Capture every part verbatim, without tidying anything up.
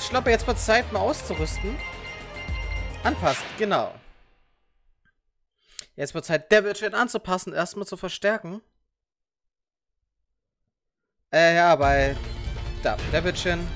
Ich glaube, jetzt wird Zeit, mal auszurüsten. Anpassen, genau. Jetzt wird Zeit, Devil Chin anzupassen, erstmal zu verstärken. Äh, ja, bei... Da, Devil Chin.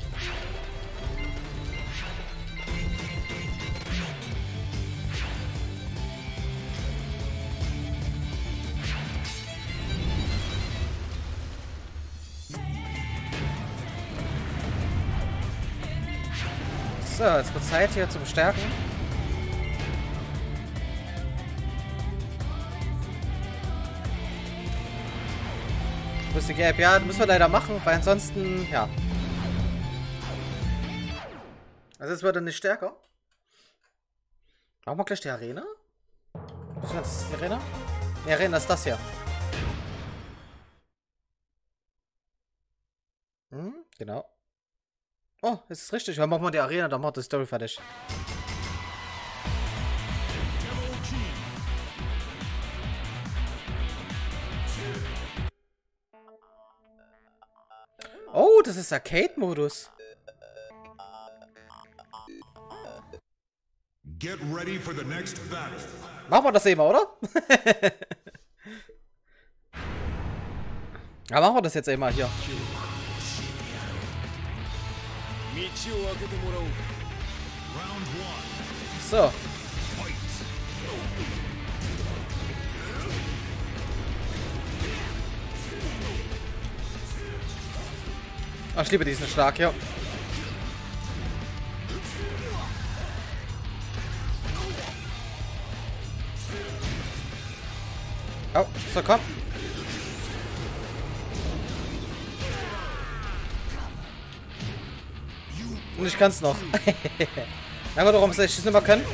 So, jetzt wird Zeit hier zum Stärken. Müsste gelb, ja, müssen wir leider machen, weil ansonsten, ja. Also jetzt wird er nicht stärker. Machen wir gleich die Arena? Was ist das, die Arena? Die Arena ist das hier. Hm, genau. Oh, ist es richtig. Dann machen wir die Arena, dann machen wir die Story fertig. Oh, das ist Arcade-Modus. Get ready for the next battle. Machen wir das eben, oder? Ja, machen wir das jetzt eben hier. So. Oh, ich liebe diesen Schlag, ja. Oh, so komm. Und ich kann's noch. Na gut, warum soll ich das nicht mehr können?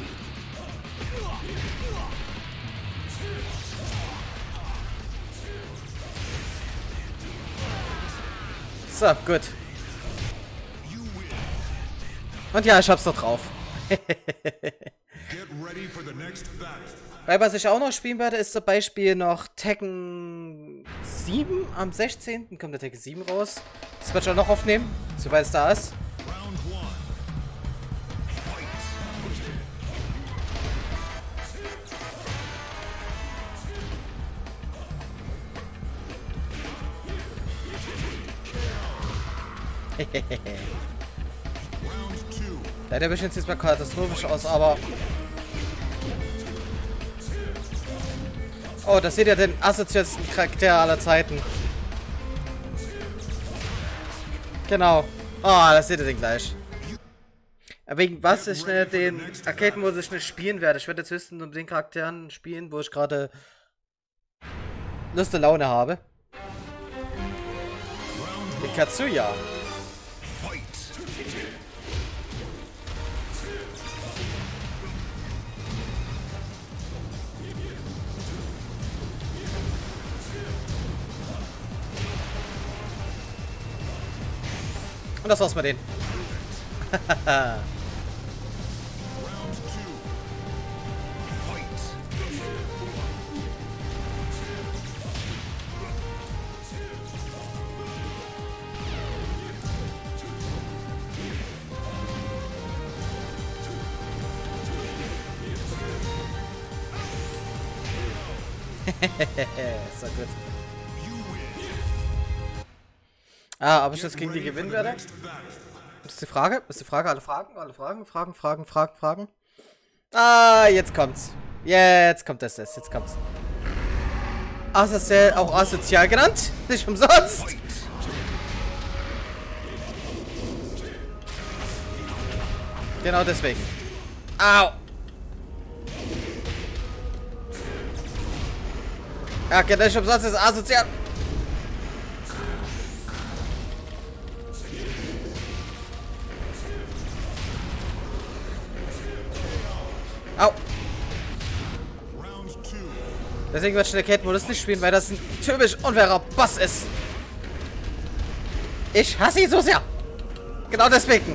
So, gut. Und ja, ich hab's noch drauf. Weil was ich auch noch spielen werde, ist zum Beispiel noch Tekken sieben. Am sechzehnten kommt der Tekken sieben raus. Das werde ich auch noch aufnehmen, soweit es da ist. Leider bin ich jetzt mal katastrophisch aus, aber... Oh, das seht ihr den assoziiertesten Charakter aller Zeiten. Genau. Oh, das seht ihr den gleich. Wegen was ich schnell den Arcade-Modus schnell spielen werde. Ich werde jetzt höchstens um den Charakteren spielen, wo ich gerade Lust und Laune habe. Die Katsuya. Und das war's mit denen. So gut. Ah, ob ich das gegen die gewinnen werde? Das ist die Frage. Das ist die Frage. Alle Fragen, alle Fragen, Fragen, Fragen, Fragen, Fragen. Ah, jetzt kommt's. Jetzt kommt das, das. Jetzt kommt's. Asozial, auch asozial genannt. Nicht umsonst. Genau deswegen. Au. Ja, okay, nicht umsonst ist asozial. Au. Deswegen wird schnell Arcade-Modus nicht spielen, weil das ein typisch unfairer Boss ist. Ich hasse ihn so sehr. Genau deswegen.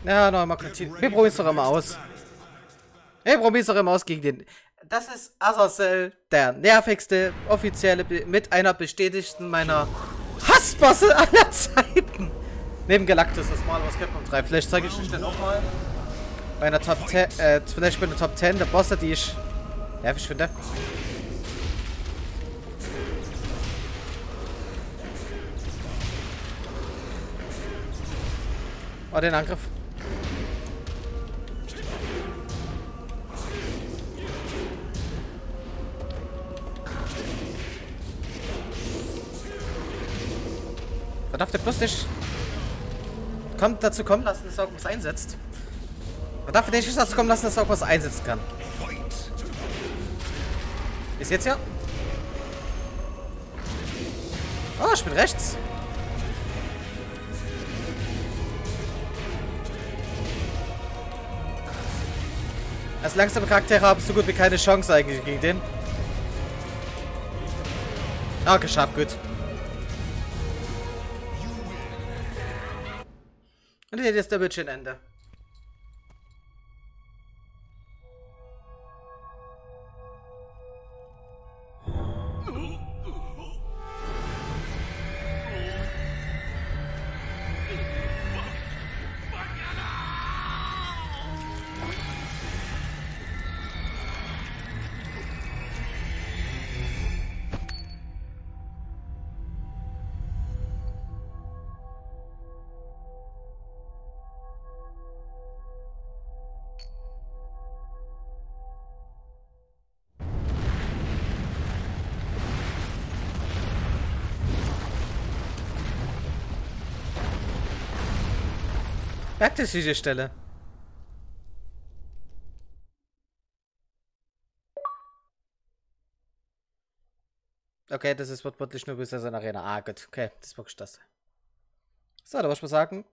Ja, nochmal Continue. Wir probieren es doch immer aus. Wir probieren es doch immer aus gegen den... Das ist Azazel, der nervigste offizielle, mit einer bestätigten meiner Hassbosse aller Zeiten. Neben Galactus, das Mal aus Capcom drei. Vielleicht zeige ich euch den auch mal. Bei einer Top zehn, äh, vielleicht bei einer Top zehn der Bosse, die ich nervig finde. Oh, den Angriff. Da darf der bloß nicht kommt dazu kommen lassen, dass er irgendwas einsetzt. Man darf nicht dazu kommen lassen, dass er irgendwas einsetzen kann. Ist jetzt ja? Oh, ich bin rechts. Als langsame Charaktere haben so gut wie keine Chance eigentlich gegen den. Ah, geschafft, gut. Und hier ist der Bildschirmende. Merkt es diese Stelle? Okay, das ist wortwörtlich nur bis er seine Arena. Ah, gut. Okay, das ist wirklich das. So, da muss ich mal sagen,